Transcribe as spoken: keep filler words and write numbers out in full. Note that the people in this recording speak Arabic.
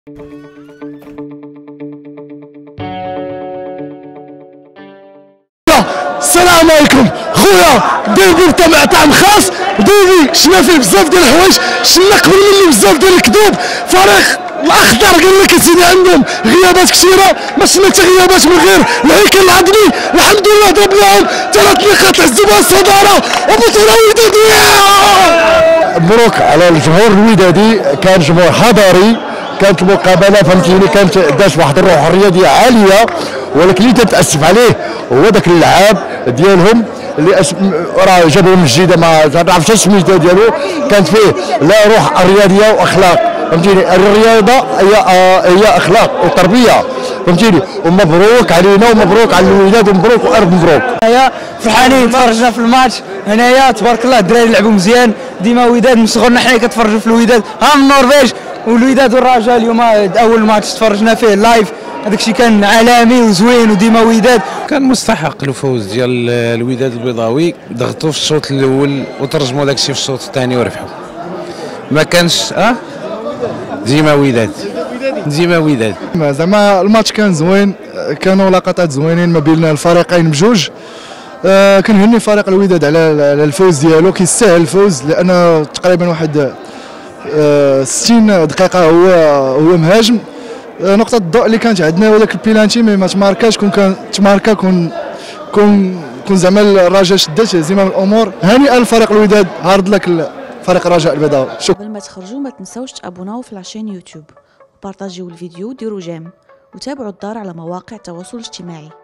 السلام عليكم خويا. ديربي تاع طعم خاص، ديربي شفنا فيه بزاف ديال الحوايج، شفنا قبل منه بزاف ديال الكذوب. فريق الاخضر قال لك اسيدي عندهم غيابات كثيره، ما شفنا حتى غيابات من غير الهيكل العظمي. الحمد لله ضربناهم ثلاث نقاط عزوا بها الصداره وبطوله وداديه. مبروك على الجمهور الودادي، كان جمهور حضاري، كانت المقابله فهمتيني كانت داش واحد الروح الرياضيه عاليه، ولكن اللي تتاسف عليه هو ذاك اللعاب ديالهم اللي أس... راه جابهم من الجيده، ما نعرفش السميتو ديالو، كانت فيه لا روح الرياضيه واخلاق فهمتيني. الرياضه هي آه هي اخلاق وتربيه فهمتيني. ومبروك علينا ومبروك على الوداد ومبروك والف مبروك. هنايا فرحانين تفرجنا في الماتش هنايا تبارك الله، الدراري لعبوا مزيان ديما. وداد من صغرنا حنا كنتفرجوا في الوداد، ها من النرويج والوداد والرجاء اليوم اول ماتش تفرجنا فيه لايف، هذاك الشيء كان عالمي وزوين وديما وداد. كان مستحق الفوز ديال الوداد البيضاوي، ضغطوا في الشوط الاول وترجموا داك الشيء في الشوط الثاني وربحوا. ما كانش اه ديما وداد ديما وداد. زعما الماتش كان زوين، كانوا لقطات زوينين ما بين الفريقين بجوج. آه كنهني فريق الوداد على الفوز ديالو، كيستاهل الفوز لان تقريبا واحد آه ستين دقيقه هو هو مهاجم. آه نقطه الضوء اللي كانت عندنا هو داك البيلانتي مي ما تماركاش، كون كان تماركا كون كون كون زعما الرجاء شدات زمام الامور. هانئا لفريق الوداد، هارد لك فريق الرجاء البيضاوي. قبل ما تخرجوا ما تنسوش تابوناو في لاشين يوتيوب وبارطاجيو الفيديو وديروا جيم وتابعوا الدار على مواقع التواصل الاجتماعي.